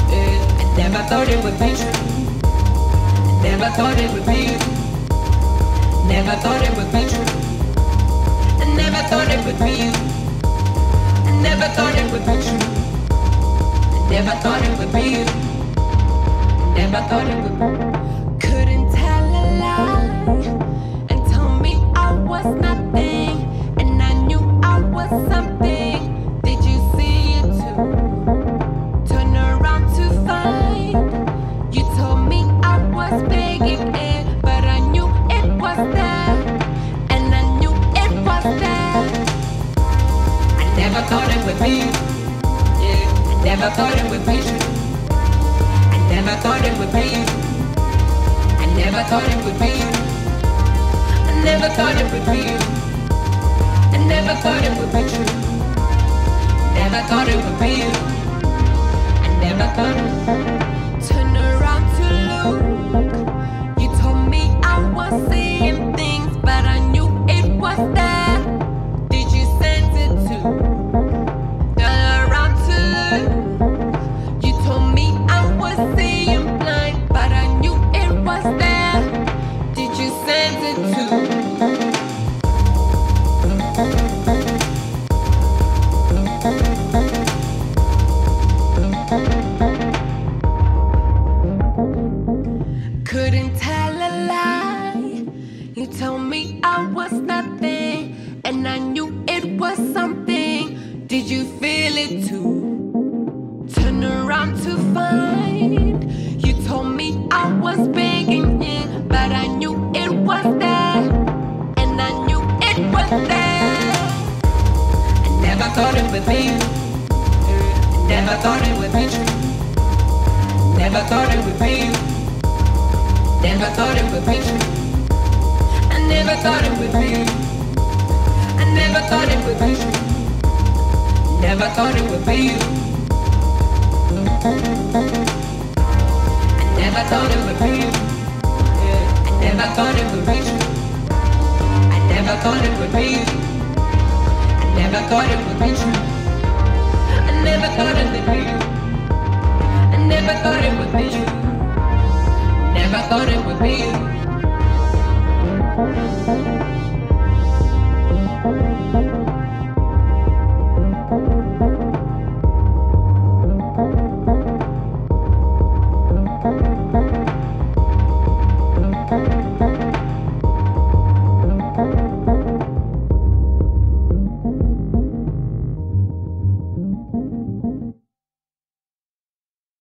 I never thought it would be true. I never thought it would be you. Never thought it would be true. I never thought it would be you. I never thought it would be true. I never thought it would be you. Never thought it would be. Couldn't tell a lie and told me I was nothing, and I knew I was something. Did you see it too? Turn around to find you told me I was begging it, but I knew it was there, and I knew it was there. I never thought it would be you. Yeah, I never thought it would be true. Never thought it would be you. I never thought it would be you. I never thought it would be you. I never thought it would be true. Never thought it would be you. I never thought it. Turn around to look. You told me I was seeing things, but I knew it was there. Did you sense it too? Turn around to look. You told me I was seeing blind, but I knew it was there. Did you sense it too? Couldn't tell a lie. You told me I was nothing, and I knew it was something. Did you feel it too? Turn around to find you told me I was begging it, but I knew it was there, and I knew it was there. I never thought it would be you. I never thought it would be true. Never thought it would be you. Never thought it would be true. I never thought it would be you. I never thought it would be true. Never thought it would be you. I never thought it would be you. Yeah, I never thought it would be true. I never thought it would be you. I never thought it would be true. I never thought it would be you. I never thought it would be true. Never thought it would be you. Thank you.